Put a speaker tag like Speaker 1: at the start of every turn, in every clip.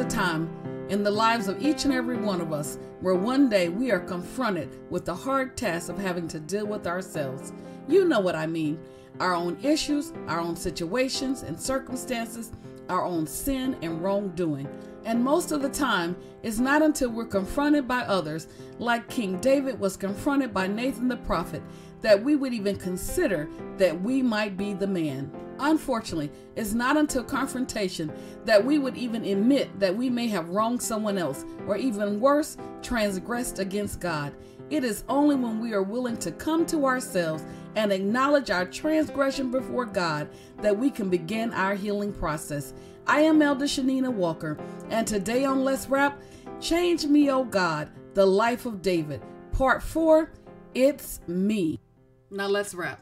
Speaker 1: time in the lives of each and every one of us where one day we are confronted with the hard task of having to deal with ourselves. You know what I mean. Our own issues, our own situations and circumstances, our own sin and wrongdoing. And most of the time, it's not until we're confronted by others, like King David was confronted by Nathan the prophet, that we would even consider that we might be the man. Unfortunately, it's not until confrontation that we would even admit that we may have wronged someone else, or even worse, transgressed against God. It is only when we are willing to come to ourselves and acknowledge our transgression before God that we can begin our healing process. I am Elder Shanina Walker, and today on Let's Rap, Change Me Oh God, The Life of David, Part 4, It's Me. Now let's rap.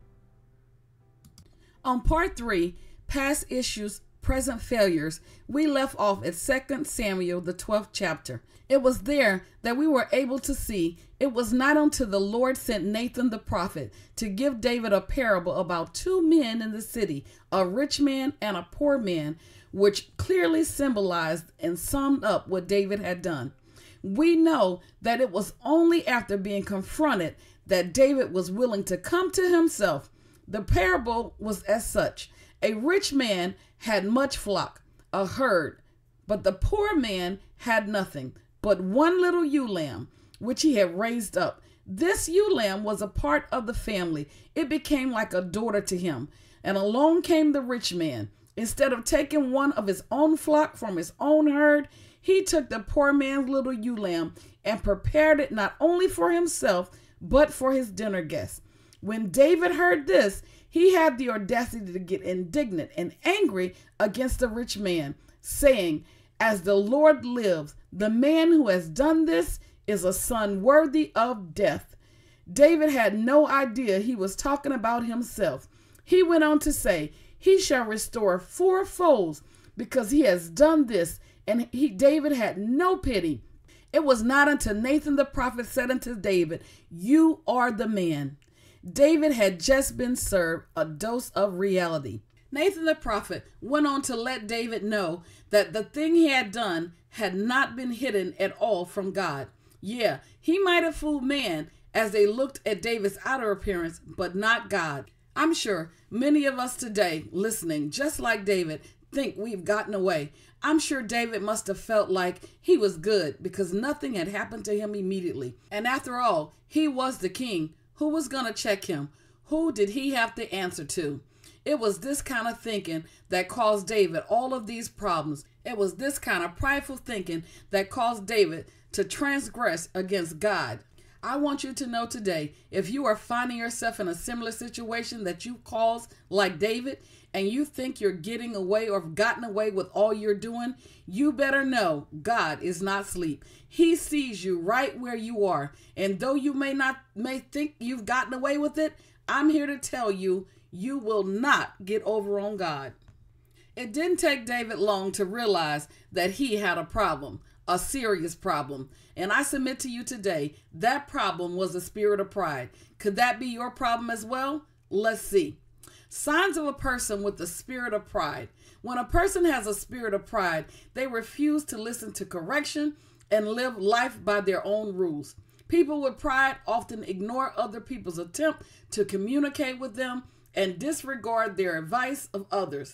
Speaker 1: On Part 3, Past Issues, Present Failures, we left off at 2 Samuel, the 12th chapter. It was there that we were able to see it was not until the Lord sent Nathan the prophet to give David a parable about two men in the city, a rich man and a poor man, which clearly symbolized and summed up what David had done. We know that it was only after being confronted that David was willing to come to himself. The parable was as such. A rich man had much flock, a herd, but the poor man had nothing but one little ewe lamb, which he had raised up. This ewe lamb was a part of the family. It became like a daughter to him. And along came the rich man. Instead of taking one of his own flock from his own herd, he took the poor man's little ewe lamb and prepared it not only for himself, but for his dinner guests. When David heard this, he had the audacity to get indignant and angry against the rich man, saying, "As the Lord lives, the man who has done this is a son worthy of death." David had no idea he was talking about himself. He went on to say, "He shall restore fourfold because he has done this," and David had no pity. It was not until Nathan the prophet said unto David, "You are the man." David had just been served a dose of reality. Nathan the prophet went on to let David know that the thing he had done had not been hidden at all from God. Yeah, he might have fooled man as they looked at David's outer appearance, but not God. I'm sure many of us today listening, just like David, think we've gotten away. I'm sure David must have felt like he was good because nothing had happened to him immediately. And after all, he was the king. Who was going to check him? Who did he have to answer to? It was this kind of thinking that caused David all of these problems. It was this kind of prideful thinking that caused David to transgress against God. I want you to know today, if you are finding yourself in a similar situation that you caused like David, and you think you're getting away or have gotten away with all you're doing, you better know God is not asleep. He sees you right where you are. And though you may think you've gotten away with it, I'm here to tell you, you will not get over on God. It didn't take David long to realize that he had a problem, a serious problem. And I submit to you today, that problem was a spirit of pride. Could that be your problem as well? Let's see. Signs of a person with the spirit of pride. When a person has a spirit of pride, they refuse to listen to correction and live life by their own rules. People with pride often ignore other people's attempt to communicate with them and disregard their advice of others.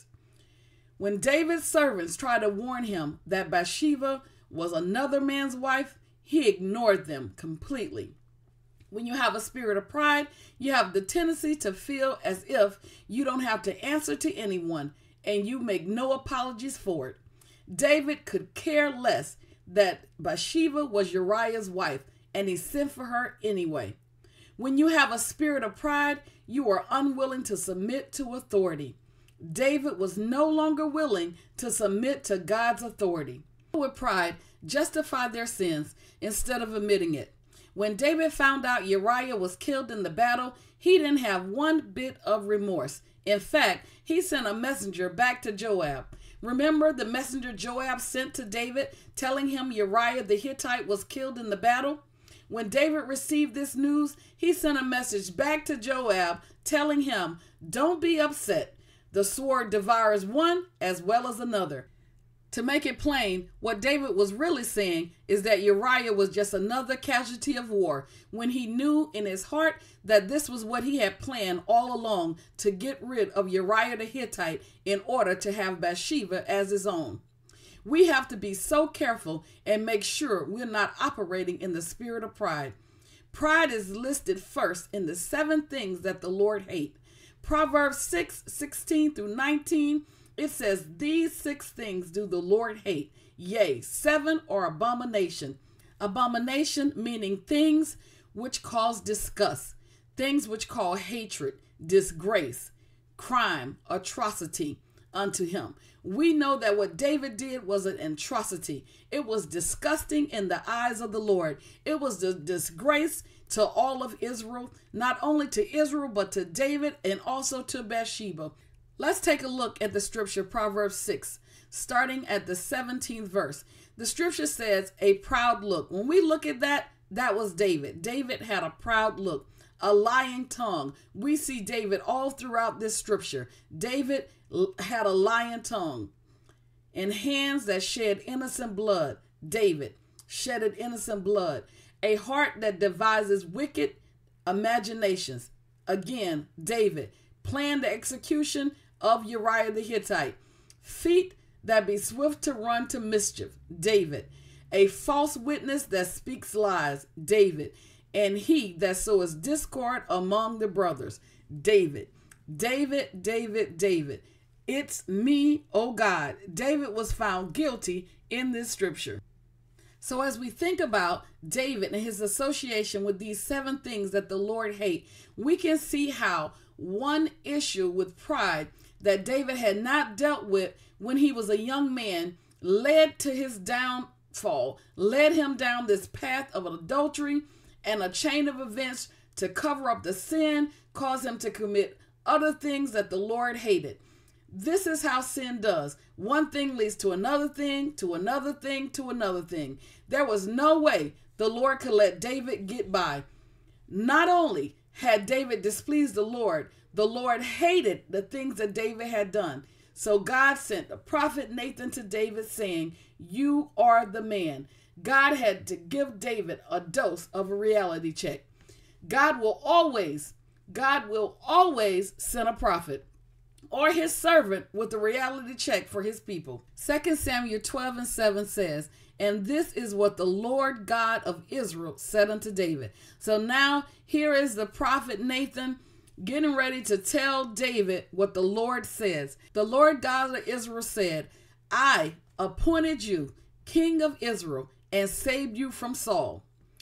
Speaker 1: When David's servants tried to warn him that Bathsheba was another man's wife, he ignored them completely. When you have a spirit of pride, you have the tendency to feel as if you don't have to answer to anyone, and you make no apologies for it. David could care less that Bathsheba was Uriah's wife, and he sent for her anyway. When you have a spirit of pride, you are unwilling to submit to authority. David was no longer willing to submit to God's authority. People with pride justify their sins instead of admitting it. When David found out Uriah was killed in the battle, he didn't have one bit of remorse. In fact, he sent a messenger back to Joab. Remember the messenger Joab sent to David telling him Uriah the Hittite was killed in the battle? When David received this news, he sent a message back to Joab telling him, "Don't be upset. The sword devours one as well as another." To make it plain, what David was really saying is that Uriah was just another casualty of war, when he knew in his heart that this was what he had planned all along, to get rid of Uriah the Hittite in order to have Bathsheba as his own. We have to be so careful and make sure we're not operating in the spirit of pride. Pride is listed first in the 7 things that the Lord hates. Proverbs 6:16 through 19, it says, "These 6 things do the Lord hate, yea, 7 are abomination." Abomination meaning things which cause disgust, things which cause hatred, disgrace, crime, atrocity unto him. We know that what David did was an atrocity. It was disgusting in the eyes of the Lord. It was the disgrace to all of Israel, not only to Israel, but to David and also to Bathsheba. Let's take a look at the scripture, Proverbs 6, starting at the 17th verse. The scripture says, a proud look. When we look at that, that was David. David had a proud look, a lying tongue. We see David all throughout this scripture. David had a lying tongue and hands that shed innocent blood. David shedded innocent blood. A heart that devises wicked imaginations. Again, David planned the execution of Uriah the Hittite. Feet that be swift to run to mischief. David. A false witness that speaks lies. David. And he that sows discord among the brothers. David. David, David, David. It's me, oh God. David was found guilty in this scripture. So as we think about David and his association with these 7 things that the Lord hates, we can see how one issue with pride that David had not dealt with when he was a young man led to his downfall, led him down this path of adultery and a chain of events to cover up the sin, cause him to commit other things that the Lord hated. This is how sin does. One thing leads to another thing, to another thing, to another thing. There was no way the Lord could let David get by. Not only had David displeased the Lord hated the things that David had done. So God sent the prophet Nathan to David saying, you are the man. God had to give David a dose of a reality check. God will always send a prophet or his servant with a reality check for his people. 2 Samuel 12:7 says, and this is what the Lord God of Israel said unto David. So now here is the prophet Nathan getting ready to tell David what the Lord says. The Lord God of Israel said, I appointed you king of Israel and saved you from Saul.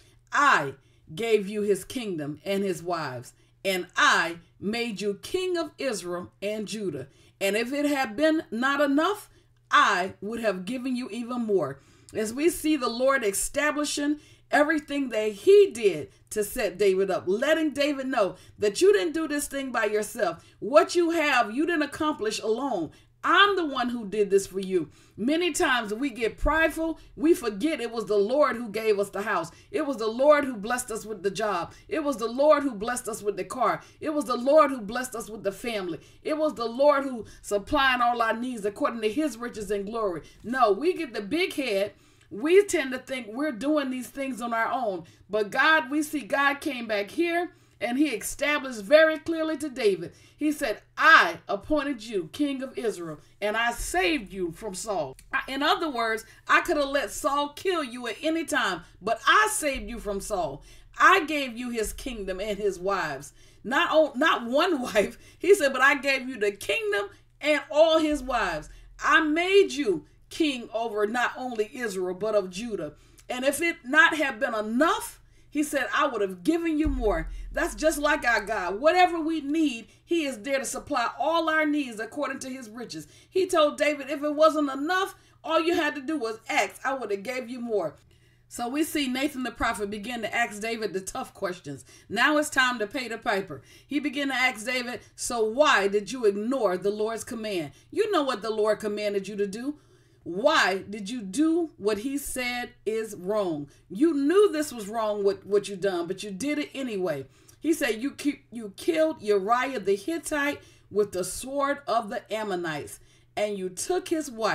Speaker 1: I gave you his kingdom and his wives, and I made you king of Israel and Judah. And if it had been not enough, I would have given you even more. As we see the Lord establishing everything that he did to set David up, letting David know that you didn't do this thing by yourself. What you have, you didn't accomplish alone. I'm the one who did this for you. Many times we get prideful. We forget it was the Lord who gave us the house. It was the Lord who blessed us with the job. It was the Lord who blessed us with the car. It was the Lord who blessed us with the family. It was the Lord who supplied all our needs according to his riches and glory. No, we get the big head. We tend to think we're doing these things on our own. But God, we see God came back here and he established very clearly to David. He said, I appointed you king of Israel and I saved you from Saul. In other words, I could have let Saul kill you at any time, but I saved you from Saul. I gave you his kingdom and his wives. Not one wife. He said, but I gave you the kingdom and all his wives. I made you king over not only Israel, but of Judah. And if it not have been enough, he said, I would have given you more. That's just like our God. Whatever we need, he is there to supply all our needs according to his riches. He told David, if it wasn't enough, all you had to do was ask. I would have gave you more. So we see Nathan the prophet begin to ask David the tough questions. Now it's time to pay the piper. He began to ask David, so why did you ignore the Lord's command? You know what the Lord commanded you to do. Why did you do what he said is wrong? You knew this was wrong with what you done, but you did it anyway. He said you killed Uriah the Hittite with the sword of the Ammonites, and you took his wife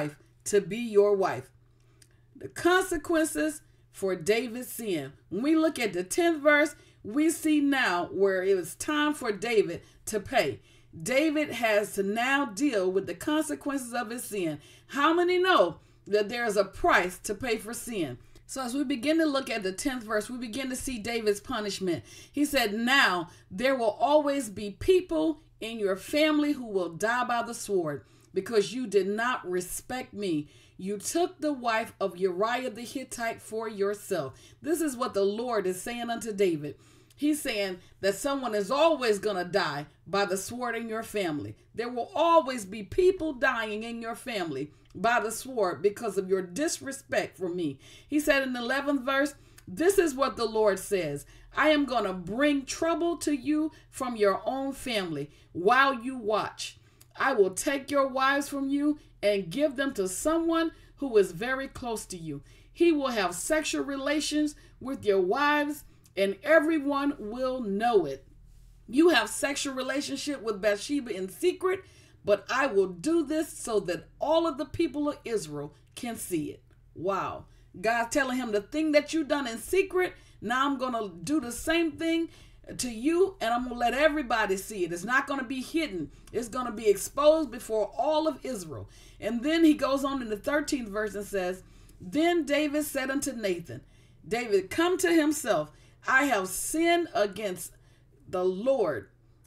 Speaker 1: to be your wife. The consequences for David's sin. When we look at the 10th verse, we see now where it was time for David to pay. David has to now deal with the consequences of his sin. How many know that there is a price to pay for sin? So as we begin to look at the 10th verse, we begin to see David's punishment. He said, now there will always be people in your family who will die by the sword because you did not respect me. You took the wife of Uriah the Hittite for yourself. This is what the Lord is saying unto David. He's saying that someone is always going to die by the sword in your family. There will always be people dying in your family by the sword because of your disrespect for me. He said in the 11th verse, this is what the Lord says. I am going to bring trouble to you from your own family while you watch. I will take your wives from you and give them to someone who is very close to you. He will have sexual relations with your wives and everyone will know it. You have sexual relationship with Bathsheba in secret, but I will do this so that all of the people of Israel can see it. Wow. God's telling him the thing that you done in secret, now I'm going to do the same thing to you and I'm going to let everybody see it. It's not going to be hidden. It's going to be exposed before all of Israel. And then he goes on in the 13th verse and says, then David said unto Nathan, David, come to himself. I have sinned against the Lord.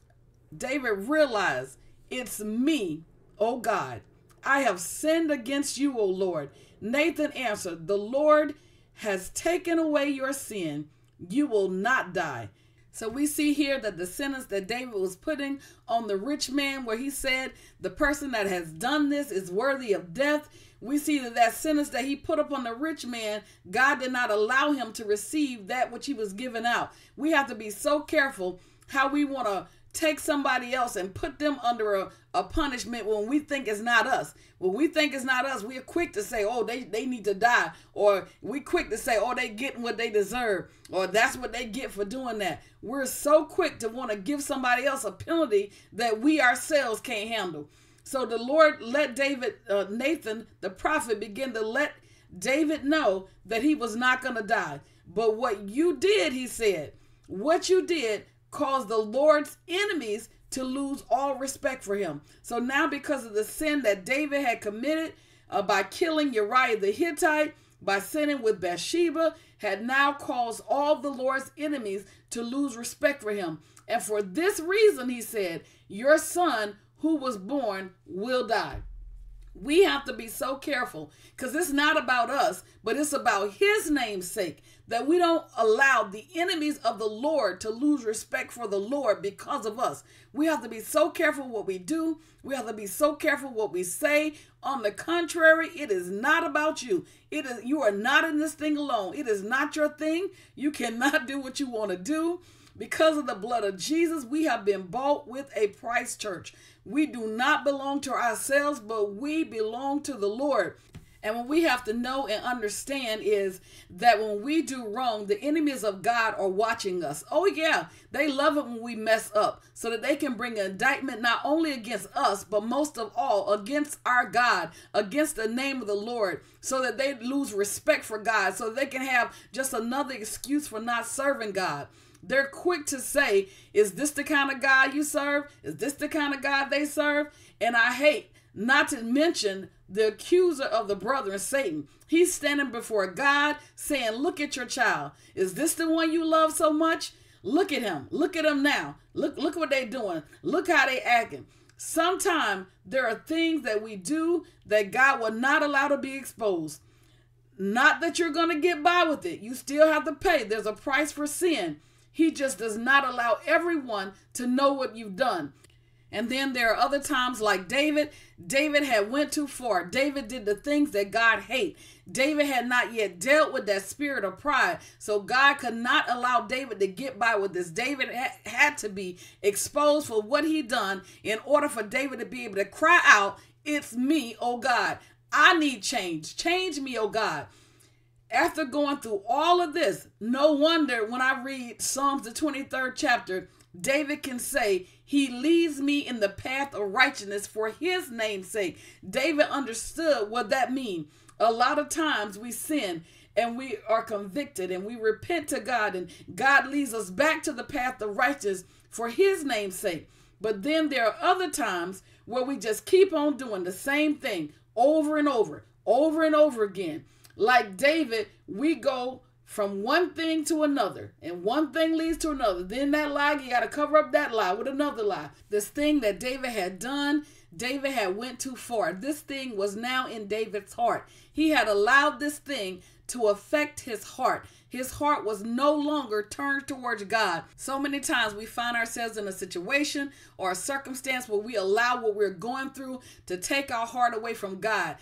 Speaker 1: David realized, it's me, O God. I have sinned against you, O Lord. Nathan answered, the Lord has taken away your sin. You will not die. So we see here that the sentence that David was putting on the rich man, where he said the person that has done this is worthy of death. We see that that sentence that he put upon the rich man, God did not allow him to receive that which he was giving out. We have to be so careful how we want to take somebody else and put them under a punishment when we think it's not us. When we think it's not us, we're quick to say, oh, they need to die. Or we quick to say, oh, they getting what they deserve. Or that's what they get for doing that. We're so quick to want to give somebody else a penalty that we ourselves can't handle. So the Lord let Nathan, the prophet, begin to let David know that he was not going to die. But what you did, he said, what you did caused the Lord's enemies to lose all respect for him. So now, because of the sin that David had committed by killing Uriah the Hittite, by sinning with Bathsheba, had now caused all the Lord's enemies to lose respect for him. And for this reason, he said, your son who was born will die. We have to be so careful because it's not about us, but it's about his name's sake, that we don't allow the enemies of the Lord to lose respect for the Lord because of us. We have to be so careful what we do. We have to be so careful what we say. On the contrary, it is not about you. You are not in this thing alone. It is not your thing. You cannot do what you want to do. Because of the blood of Jesus, we have been bought with a price, church. We do not belong to ourselves, but we belong to the Lord. And what we have to know and understand is that when we do wrong, the enemies of God are watching us. Oh yeah, they love it when we mess up so that they can bring an indictment not only against us, but most of all against our God, against the name of the Lord, so that they lose respect for God, so that they can have just another excuse for not serving God. They're quick to say, is this the kind of God you serve? Is this the kind of God they serve? And I hate not to mention the accuser of the brethren, Satan. He's standing before God saying, look at your child. Is this the one you love so much? Look at him. Look at him now. Look what they're doing. Look how they acting. Sometimes there are things that we do that God will not allow to be exposed. Not that you're going to get by with it. You still have to pay. There's a price for sin. He just does not allow everyone to know what you've done. And then there are other times like David. David had went too far. David did the things that God hates. David had not yet dealt with that spirit of pride. So God could not allow David to get by with this. David had to be exposed for what he done in order for David to be able to cry out, it's me, oh God. I need change. Change me, oh God. After going through all of this, no wonder when I read Psalms, the 23rd chapter, David can say, he leads me in the path of righteousness for his name's sake. David understood what that means. A lot of times we sin and we are convicted and we repent to God, and God leads us back to the path of righteousness for his name's sake. But then there are other times where we just keep on doing the same thing over and over and over again. Like David, we go from one thing to another, and one thing leads to another. Then that lie, you got to cover up that lie with another lie. This thing that David had done, David had went too far. This thing was now in David's heart. He had allowed this thing to affect his heart. His heart was no longer turned towards God. So many times we find ourselves in a situation or a circumstance where we allow what we're going through to take our heart away from God.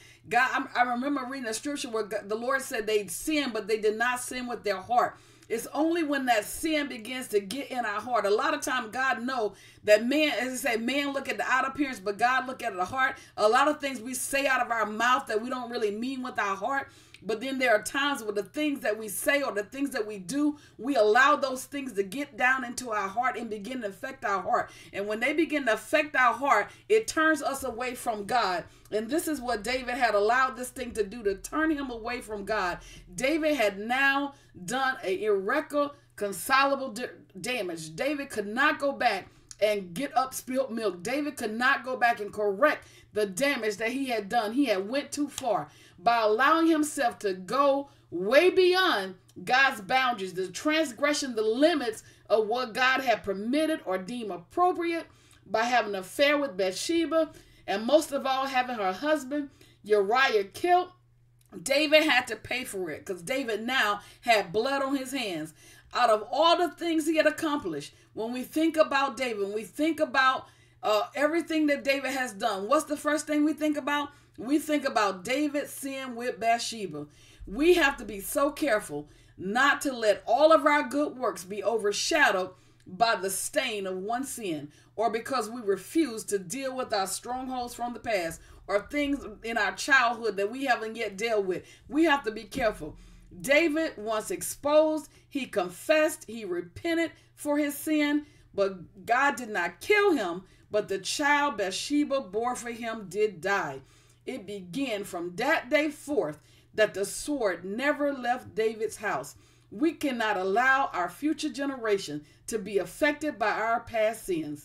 Speaker 1: I remember reading a scripture where the Lord said they'd sin, but they did not sin with their heart. It's only when that sin begins to get in our heart. A lot of times God knows that man, as I say, man look at the outer appearance, but God look at the heart. A lot of things we say out of our mouth that we don't really mean with our heart. But then there are times where the things that we say or the things that we do, we allow those things to get down into our heart and begin to affect our heart. And when they begin to affect our heart, it turns us away from God. And this is what David had allowed this thing to do, to turn him away from God. David had now done an irreconcilable damage. David could not go back and get up spilt milk. David could not go back and correct the damage that he had done. He had went too far by allowing himself to go way beyond God's boundaries, the transgression, the limits of what God had permitted or deemed appropriate, by having an affair with Bathsheba, and most of all, having her husband Uriah killed. David had to pay for it, because David now had blood on his hands. Out of all the things he had accomplished, when we think about David, when we think about everything that David has done, what's the first thing we think about? We think about David's sin with Bathsheba. We have to be so careful not to let all of our good works be overshadowed by the stain of one sin, or because we refuse to deal with our strongholds from the past or things in our childhood that we haven't yet dealt with. We have to be careful. David, once exposed, he confessed, he repented for his sin, but God did not kill him, but the child Bathsheba bore for him did die. It began from that day forth that the sword never left David's house. We cannot allow our future generation to be affected by our past sins.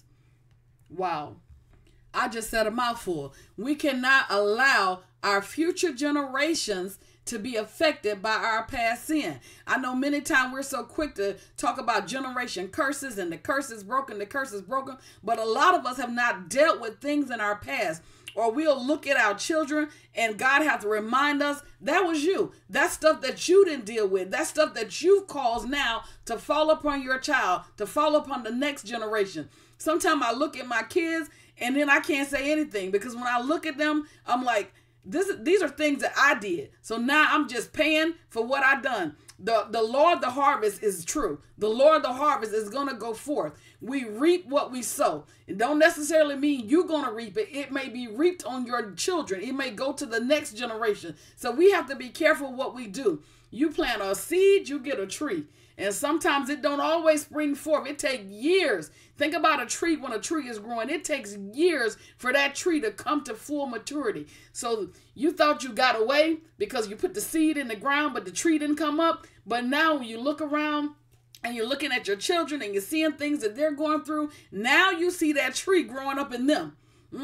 Speaker 1: Wow. I just said a mouthful. We cannot allow our future generations to be affected by our past sin. I know many times we're so quick to talk about generation curses and the curse is broken, but a lot of us have not dealt with things in our past. Or we'll look at our children and God has to remind us, that was you. That's stuff that you didn't deal with. That's stuff that you've caused now to fall upon your child, to fall upon the next generation. Sometimes I look at my kids and then I can't say anything, because when I look at them, I'm like, these are things that I did. So now I'm just paying for what I done. The Lord of the harvest is true. The Lord of the harvest is going to go forth. We reap what we sow. It don't necessarily mean you're going to reap it. It may be reaped on your children. It may go to the next generation. So we have to be careful what we do. You plant a seed, you get a tree. And sometimes it don't always spring forth. It takes years. Think about a tree. When a tree is growing, it takes years for that tree to come to full maturity. So you thought you got away because you put the seed in the ground, but the tree didn't come up. But now when you look around and you're looking at your children and you're seeing things that they're going through, now you see that tree growing up in them.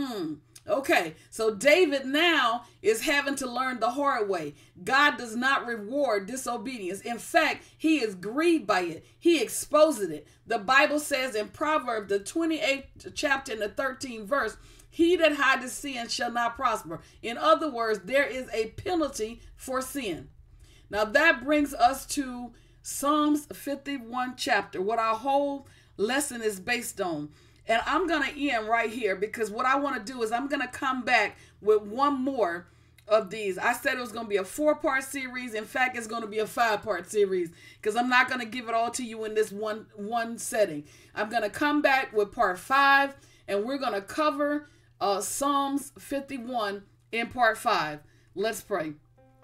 Speaker 1: Okay, so David now is having to learn the hard way. God does not reward disobedience. In fact, he is grieved by it. He exposes it. The Bible says in Proverbs, the 28th chapter and the 13th verse, he that hideth sin shall not prosper. In other words, there is a penalty for sin. Now that brings us to Psalms 51 chapter, what our whole lesson is based on. And I'm going to end right here, because what I want to do is I'm going to come back with one more of these. I said it was going to be a 4-part series. In fact, it's going to be a 5-part series, because I'm not going to give it all to you in this one setting. I'm going to come back with part 5, and we're going to cover Psalms 51 in part 5. Let's pray.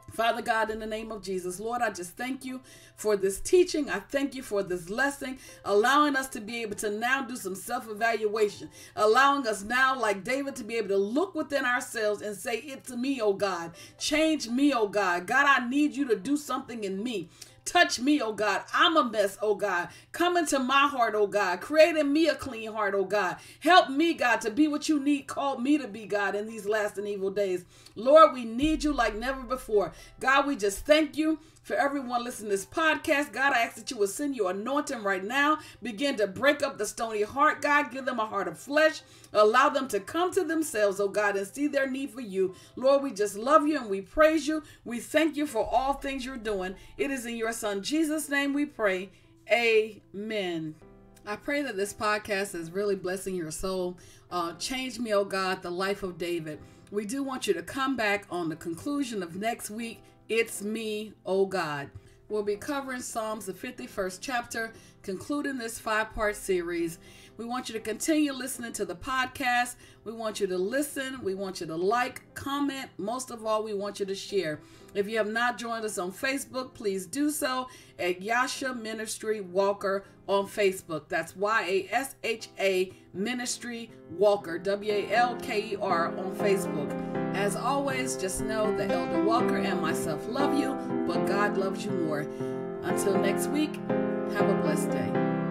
Speaker 1: Father God, in the name of Jesus, Lord, I just thank you for this teaching. I thank you for this lesson, allowing us to be able to now do some self-evaluation, allowing us now, like David, to be able to look within ourselves and say, it's me, oh God. Change me, oh God. God, I need you to do something in me. Touch me, oh God. I'm a mess, oh God. Come into my heart, oh God. Create in me a clean heart, oh God. Help me, God, to be what you need, called me to be, God, in these last and evil days. Lord, we need you like never before. God, we just thank you for everyone listening to this podcast. God, I ask that you will send your anointing right now. Begin to break up the stony heart, God. Give them a heart of flesh. Allow them to come to themselves, oh God, and see their need for you. Lord, we just love you and we praise you. We thank you for all things you're doing. It is in your son Jesus' name we pray. Amen. I pray that this podcast is really blessing your soul. Change me, oh God, the life of David. We do want you to come back on the conclusion of next week. It's me, oh God. We'll be covering Psalms, the 51st chapter, concluding this 5-part series. We want you to continue listening to the podcast. We want you to listen. We want you to like, comment. Most of all, we want you to share. If you have not joined us on Facebook, please do so at Yasha Ministry Walker on Facebook. That's YASHA Ministry Walker, WALKER on Facebook. As always, just know that Elder Walker and myself love you, but God loves you more. Until next week, have a blessed day.